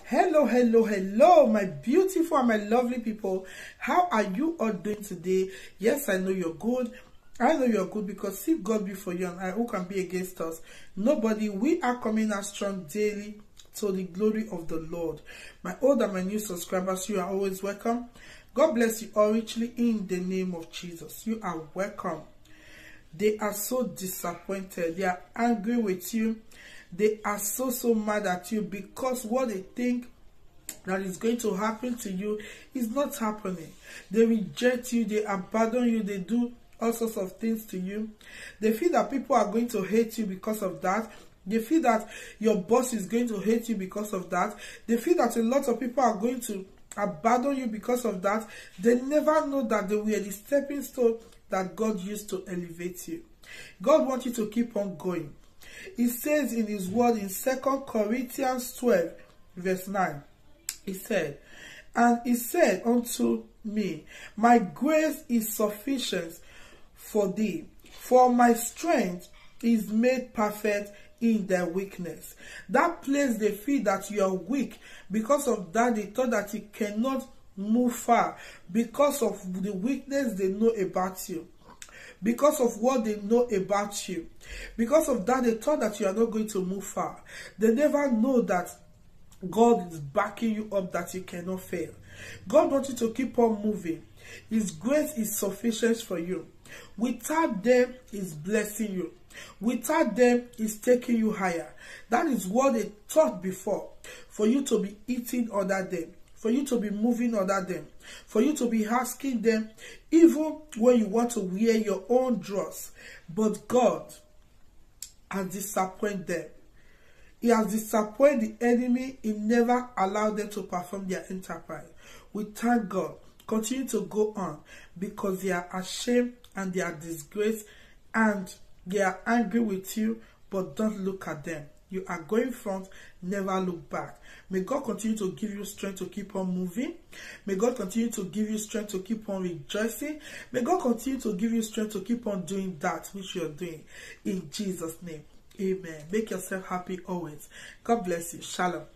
Hello, my beautiful and my lovely people. How are you all doing today? Yes, I know you're good. I know you're good because see God be for you and I who can be against us? Nobody. We are coming out strong daily to the glory of the Lord. My old and my new subscribers, you are always welcome. God bless you all richly in the name of Jesus. You are welcome. They are so disappointed. They are angry with you. They are so mad at you because what they think that is going to happen to you is not happening. They reject you. They abandon you. They do all sorts of things to you. They feel that people are going to hate you because of that. They feel that your boss is going to hate you because of that. They feel that a lot of people are going to abandon you because of that. They never know that they were the stepping stone that God used to elevate you. God wants you to keep on going. He says in his word in 2 Corinthians 12 verse 9, he said, and he said unto me, my grace is sufficient for thee, for my strength is made perfect in their weakness. That place they feel that you are weak. Because of that, they thought that you cannot move far. Because of the weakness they know about you. Because of what they know about you. Because of that, they thought that you are not going to move far. They never know that God is backing you up, that you cannot fail. God wants you to keep on moving. His grace is sufficient for you. Without them, He's blessing you. Without them, He's taking you higher. That is what they thought before. For you to be eating under them. For you to be moving under them. For you to be asking them, even when you want to wear your own dress. But God has disappointed them. He has disappointed the enemy. He never allowed them to perform their enterprise. We thank God. Continue to go on because they are ashamed and they are disgraced and they are angry with you, but don't look at them. You are going front, never look back. May God continue to give you strength to keep on moving. May God continue to give you strength to keep on rejoicing. May God continue to give you strength to keep on doing that which you are doing. In Jesus' name, amen. Make yourself happy always. God bless you. Shalom.